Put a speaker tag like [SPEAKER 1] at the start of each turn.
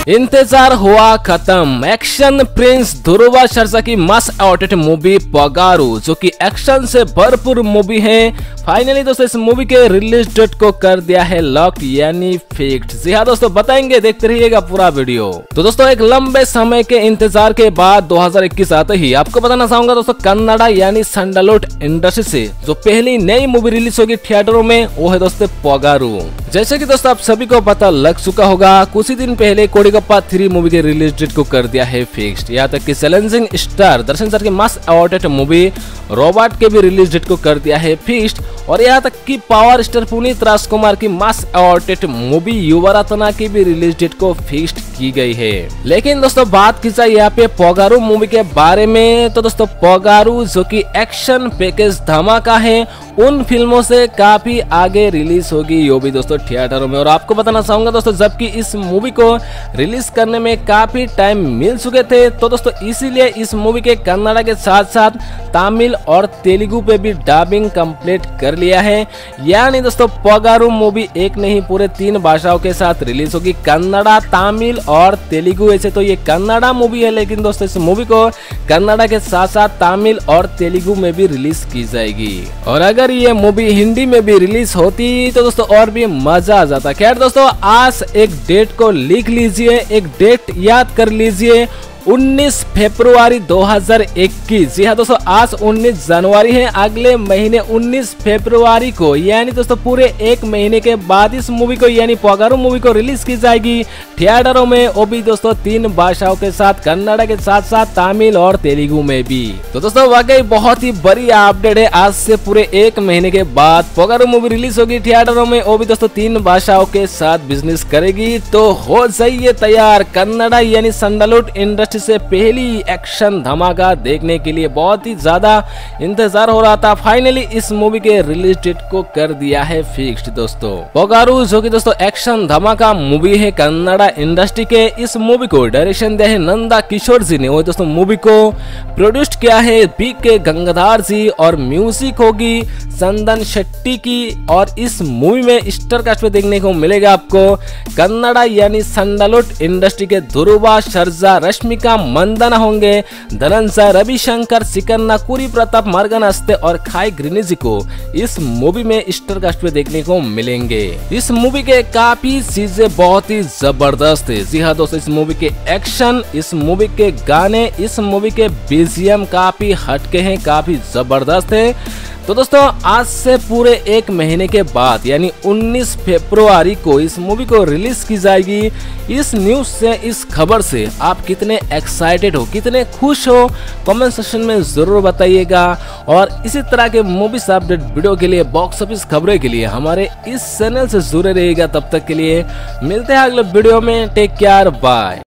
[SPEAKER 1] इंतजार हुआ खत्म। एक्शन प्रिंस ध्रुवा सर्जा की मस्ट अवॉर्डेड मूवी पोगारू, जो कि एक्शन से भरपूर मूवी है, फाइनली दोस्तों इस मूवी के रिलीज डेट को कर दिया है लॉक यानी फिक्स्ड। जी हाँ दोस्तों, बताएंगे, देखते रहिएगा पूरा वीडियो। तो दोस्तों एक लंबे समय के इंतजार के बाद 2021 आते ही आपको बताना चाहूंगा दोस्तों, कन्नड़ा यानी सैंडलवुड इंडस्ट्री से जो पहली नई मूवी रिलीज होगी थिएटरों में, वो है दोस्तों पोगारू। जैसे कि दोस्तों आप सभी को पता लग चुका होगा, कुछ ही दिन पहले कोडिगप्पा 3 मूवी के रिलीज डेट को कर दिया है फिक्स्ड। यहाँ तक कि चैलेंजिंग स्टार दर्शन सर की मस्ट अवॉर्डेड मूवी रोबोट के भी रिलीज डेट को कर दिया है फिक्स्ड। और यहाँ तक कि पावर स्टार पुनीत राजकुमार की मस्ट अवॉर्डेड मूवी युवरत्ना की भी रिलीज डेट को फिक्स्ड की गई है। लेकिन दोस्तों बात की जाए यहाँ पे पोगारू मूवी के बारे में, तो दोस्तों पोगारू जो कि एक्शन पैकेज धमाका है, उन फिल्मों से काफी आगे रिलीज होगी यो भी दोस्तों थिएटरों में। और आपको बताना चाहूंगा दोस्तों, जबकि इस मूवी को रिलीज करने में काफी टाइम मिल चुके थे, तो दोस्तों इसीलिए इस मूवी के कन्नड़ा के साथ साथ तमिल और तेलुगु पे भी डबिंग कंप्लीट कर लिया है। यानी दोस्तों पोगारू मूवी एक नहीं पूरे 3 भाषाओं के साथ रिलीज होगी, कन्नड़ा, तमिल और तेलुगु। ऐसे तो ये कन्नड़ा मूवी है, लेकिन दोस्तों इस मूवी को कन्नड़ा के साथ साथ तमिल और तेलुगु में भी रिलीज की जाएगी। और अगर ये मूवी हिंदी में भी रिलीज होती तो दोस्तों और भी मजा आ जाता। खैर दोस्तों, आज एक डेट को लिख लीजिए, एक डेट याद कर लीजिए, 19 फरवरी 2021। जी हाँ दोस्तों, आज 19 जनवरी है, अगले महीने 19 फरवरी को, यानी दोस्तों पूरे 1 महीने के बाद इस मूवी को यानी पोगारू मूवी को रिलीज की जाएगी थिएटरों में, वो भी दोस्तों 3 भाषाओं के साथ, कन्नड़ा के साथ साथ तमिल और तेलुगु में भी। तो दोस्तों वाकई बहुत ही बड़ी अपडेट है, आज से पूरे 1 महीने के बाद पोगारू मूवी रिलीज होगी थिएटरों में, वो भी दोस्तों 3 भाषाओं के साथ बिजनेस करेगी। तो हो जाइए तैयार, कन्नड़ा यानी सैंडलवुड इंडस्ट्री से पहली एक्शन धमाका देखने के लिए बहुत ही ज्यादा इंतजार हो रहा था। फाइनली इस मूवी के रिलीज डेट को कर दिया है फिक्स्ड दोस्तों। पोगारू जो कि दोस्तों एक्शन धमाका मूवी है कन्नड़ा इंडस्ट्री के, इस मूवी को डायरेक्शन दिया है नंदा किशोर जी ने, वो दोस्तों मूवी को प्रोड्यूस किया है BK गंगाधर जी, और म्यूजिक होगी चंदन शेट्टी की। और इस मूवी में स्टार कास्ट पे देखने को मिलेगा आपको कन्नड़ा यानी सैंडलवुड इंडस्ट्री के ध्रुवा सर्जा, रश्मिका मंदाना होंगे, धनंजय, रविशंकर, सिकन्ना, कुरी प्रताप, मर्गन हस्ते और खाई ग्रीनिजी को इस मूवी में स्टार कास्ट पे देखने को मिलेंगे। इस मूवी के काफी चीजें बहुत ही जबरदस्त है। जी हाँ दोस्तों, इस मूवी के एक्शन, इस मूवी के गाने, इस मूवी के BGM काफी हटके हैं, काफी जबरदस्त है। तो दोस्तों आज से पूरे 1 महीने के बाद यानी 19 फरवरी को इस मूवी को रिलीज की जाएगी। इस न्यूज से, इस खबर से आप कितने एक्साइटेड हो, कितने खुश हो, कमेंट सेक्शन में जरूर बताइएगा। और इसी तरह के मूवीज अपडेट वीडियो के लिए, बॉक्स ऑफिस खबरें के लिए हमारे इस चैनल से जुड़े रहिएगा। तब तक के लिए मिलते हैं अगले वीडियो में, टेक केयर, बाय।